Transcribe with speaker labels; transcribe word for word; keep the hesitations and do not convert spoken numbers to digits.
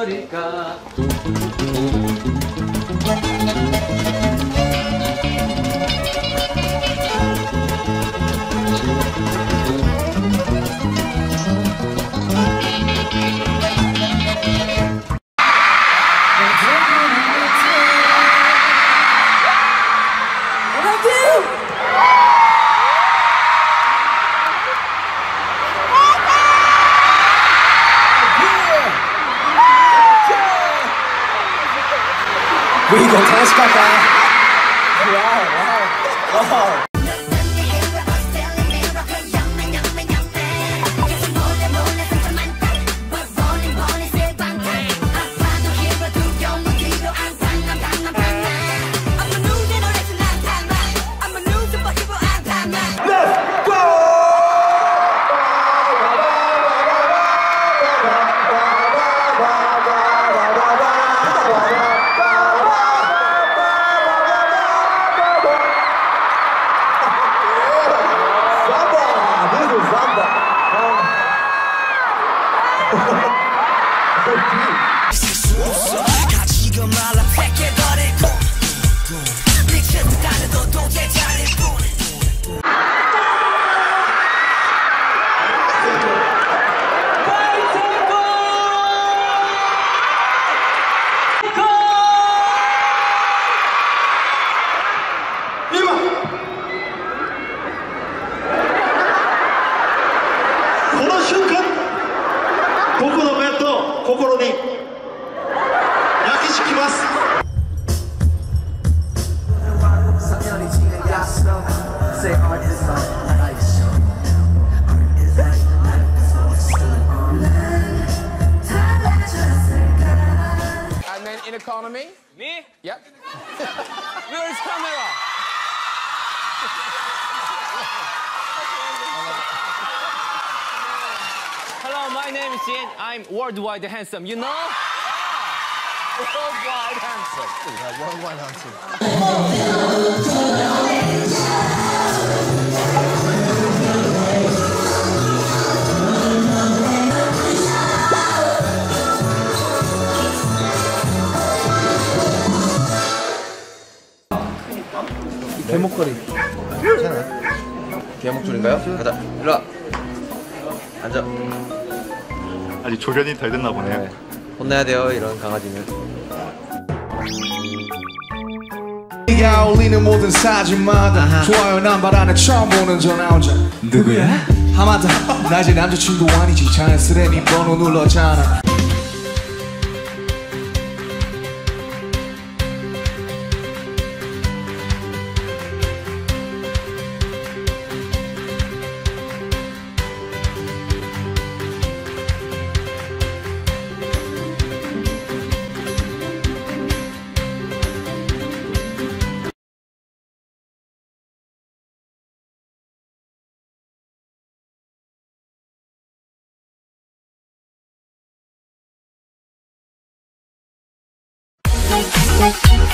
Speaker 1: 버릴까.
Speaker 2: We go 다시 갈까? 와우 와우 와우.
Speaker 3: And then in economy?
Speaker 1: Me?
Speaker 3: Yep.
Speaker 1: Where is camera? Hello, my name is Jin. I'm worldwide handsome, you know?
Speaker 3: Worldwide handsome.
Speaker 2: Yeah, worldwide handsome.
Speaker 3: 개목걸이.
Speaker 2: 괜찮아.
Speaker 3: 개목줄인가요? 가자. 일로 와. 앉아.
Speaker 4: 아직 조련이 덜 됐나 보네요.
Speaker 3: 네. 혼내야 돼요, 이런 강아지는.
Speaker 5: 네가 어울리는 모든 사진마다 좋아요 남바라는 처음 보는 저 남자 누구야? 하마터 낮에 남자친구 아니지 자연스레 네 번호 눌렀잖아.
Speaker 6: Like